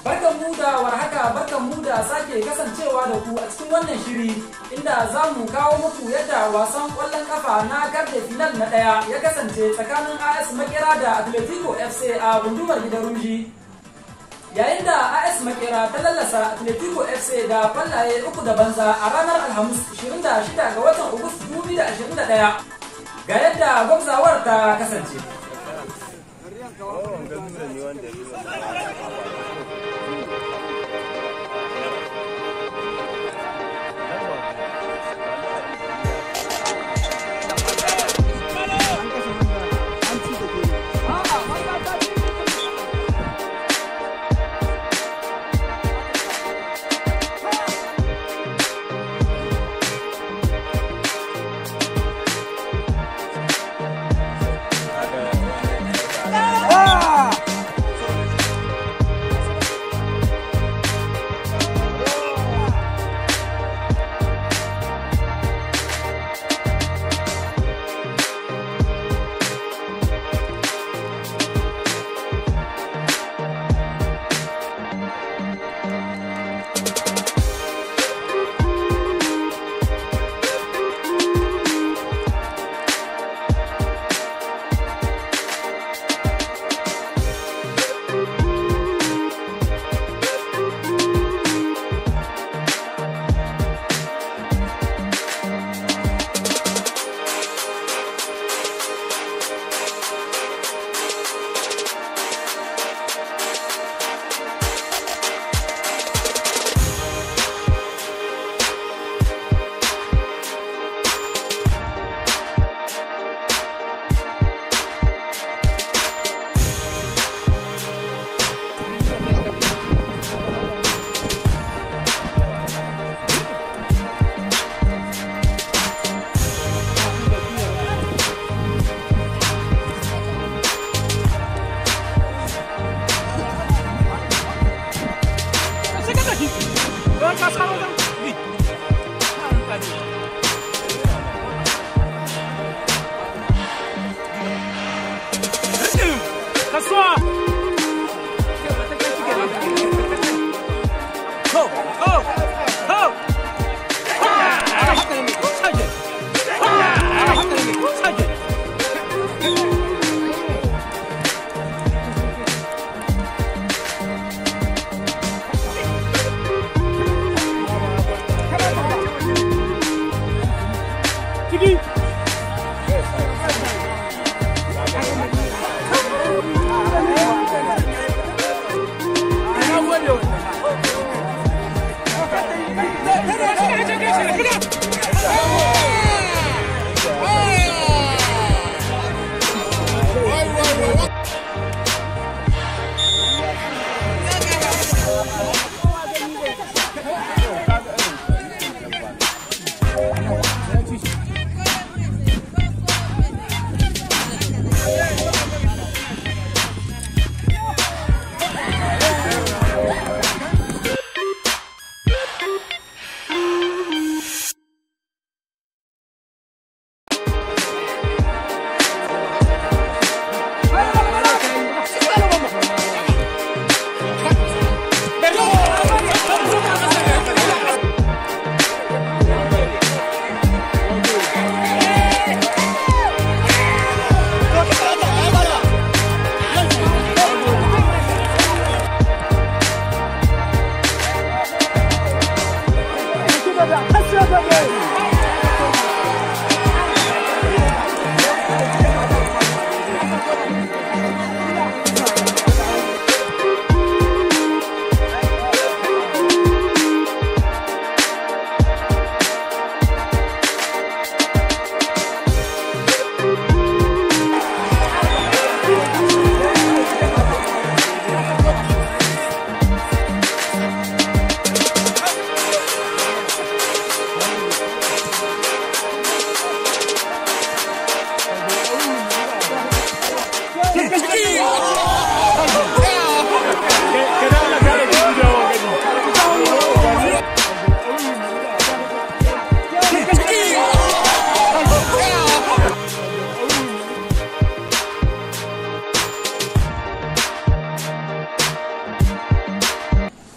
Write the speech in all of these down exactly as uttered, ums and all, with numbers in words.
Barkan mu da warhaka, barkan mu da sake kasancewa da ku a cikin wannan shiri inda za mu kawo muku yadda wasan ƙwallon kafa na karfe final na ɗaya ya kasance tsakanin A S Makera da Atletico F C a gundumar Gidan Roumdji. Yayin da A S Makera ta lallasa Atletico F C da kwallaye uku da banza a ranar Alhamis ashirin da shida ga watan Agusta dubu biyu da ashirin da ɗaya. Ga yadda gwabzawar ta kasance.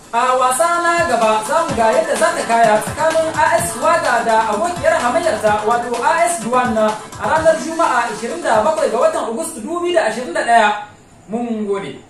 A wasa na gaba za mu ga yadda za ta kaya tsakanin A S Waga da abokiyar hamayyarta wato A S Duwan a ranar Juma'a ishirin da bakwai ga watan Agustu dubu biyu da ashirin da ɗaya. Mun gode.